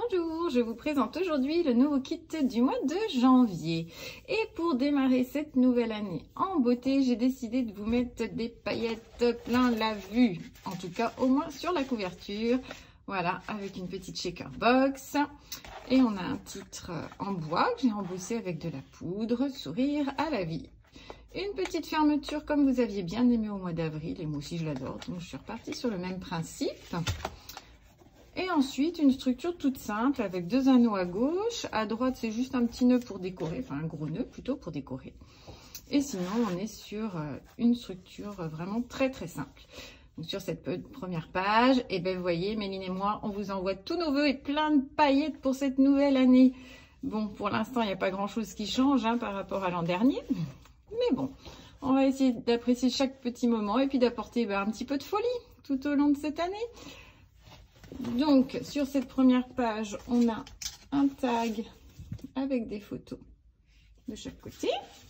Bonjour, je vous présente aujourd'hui le nouveau kit du mois de janvier. Et pour démarrer cette nouvelle année en beauté, j'ai décidé de vous mettre des paillettes plein la vue. En tout cas, au moins sur la couverture. Voilà, avec une petite shaker box. Et on a un titre en bois que j'ai embossé avec de la poudre, sourire à la vie. Une petite fermeture comme vous aviez bien aimé au mois d'avril. Et moi aussi, je l'adore. Donc, je suis repartie sur le même principe. Et ensuite, une structure toute simple avec deux anneaux à gauche. À droite, c'est juste un petit nœud pour décorer, enfin un gros nœud plutôt pour décorer. Et sinon, on est sur une structure vraiment très très simple. Donc, sur cette première page, et ben vous voyez, Méline et moi, on vous envoie tous nos vœux et plein de paillettes pour cette nouvelle année. Bon, pour l'instant, il n'y a pas grand-chose qui change par rapport à l'an dernier. Mais bon, on va essayer d'apprécier chaque petit moment et puis d'apporter un petit peu de folie tout au long de cette année. Donc, sur cette première page, on a un tag avec des photos de chaque côté.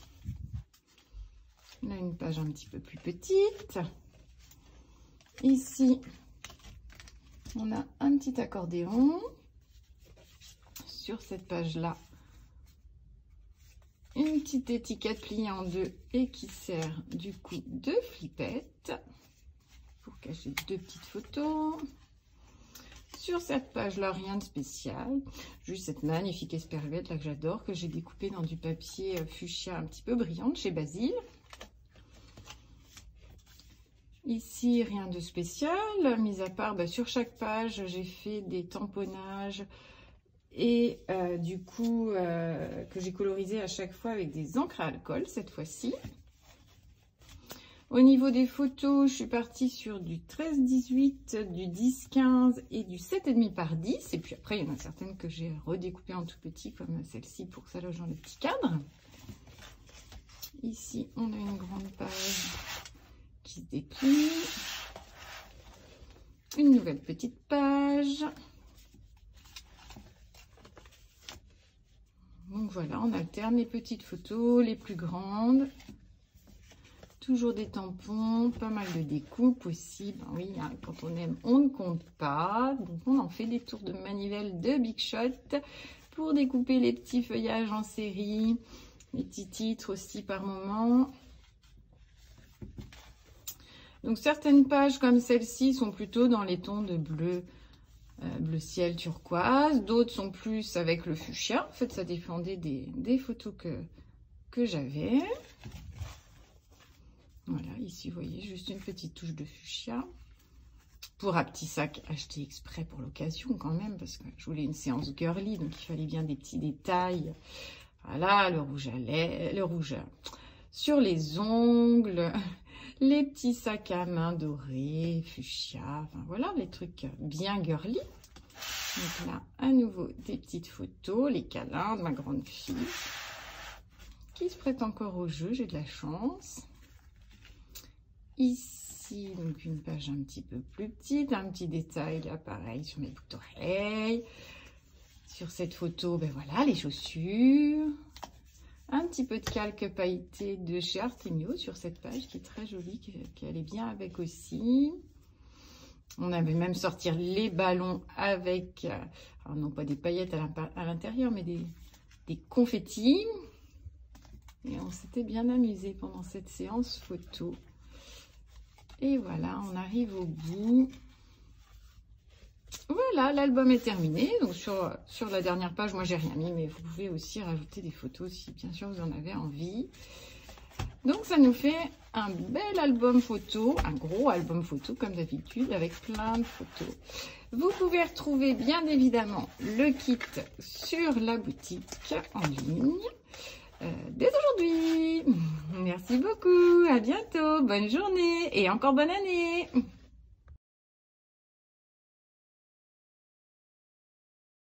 On a une page un petit peu plus petite. Ici, on a un petit accordéon. Sur cette page-là, une petite étiquette pliée en deux et qui sert du coup de flippette pour cacher deux petites photos. Sur cette page-là, rien de spécial, juste cette magnifique esperluette là que j'adore, que j'ai découpée dans du papier fuchsia un petit peu brillant de chez Basile. Ici, rien de spécial, mis à part sur chaque page, j'ai fait des tamponnages et du coup que j'ai colorisé à chaque fois avec des encres à alcool cette fois-ci. Au niveau des photos, je suis partie sur du 13-18, du 10-15 et du 7,5 par 10. Et puis après, il y en a certaines que j'ai redécoupées en tout petit, comme celle-ci, pour que ça loge dans le petit cadre. Ici, on a une grande page qui se déplie. Une nouvelle petite page. Donc voilà, on alterne les petites photos, les plus grandes. Toujours des tampons, pas mal de découpes aussi. Ben oui, quand on aime, on ne compte pas. Donc, on en fait des tours de manivelle de Big Shot pour découper les petits feuillages en série. Les petits titres aussi par moment. Donc, certaines pages comme celle-ci sont plutôt dans les tons de bleu, bleu ciel turquoise. D'autres sont plus avec le fuchsia. En fait, ça dépendait des photos que j'avais. Voilà, ici, vous voyez, juste une petite touche de fuchsia. Pour un petit sac acheté exprès pour l'occasion quand même, parce que je voulais une séance girly, donc il fallait bien des petits détails. Voilà, le rouge à lèvres, le rouge sur les ongles, les petits sacs à main dorés, fuchsia, enfin voilà, les trucs bien girly. Donc là, à nouveau, des petites photos, les câlins de ma grande fille, qui se prête encore au jeu, j'ai de la chance. Ici, donc une page un petit peu plus petite, un petit détail là, pareil, sur mes boucles d'oreilles. Sur cette photo, ben voilà, les chaussures. Un petit peu de calque pailleté de chez Artemio sur cette page qui est très jolie, qui allait bien avec aussi. On avait même sorti les ballons avec, alors non pas des paillettes à l'intérieur, mais des confettis. Et on s'était bien amusé pendant cette séance photo. Et voilà, on arrive au bout. Voilà, l'album est terminé. Donc sur la dernière page, moi j'ai rien mis, mais vous pouvez aussi rajouter des photos si bien sûr vous en avez envie. Donc ça nous fait un bel album photo, un gros album photo comme d'habitude avec plein de photos. Vous pouvez retrouver bien évidemment le kit sur la boutique en ligne. Dès aujourd'hui. Merci beaucoup, à bientôt, bonne journée et encore bonne année.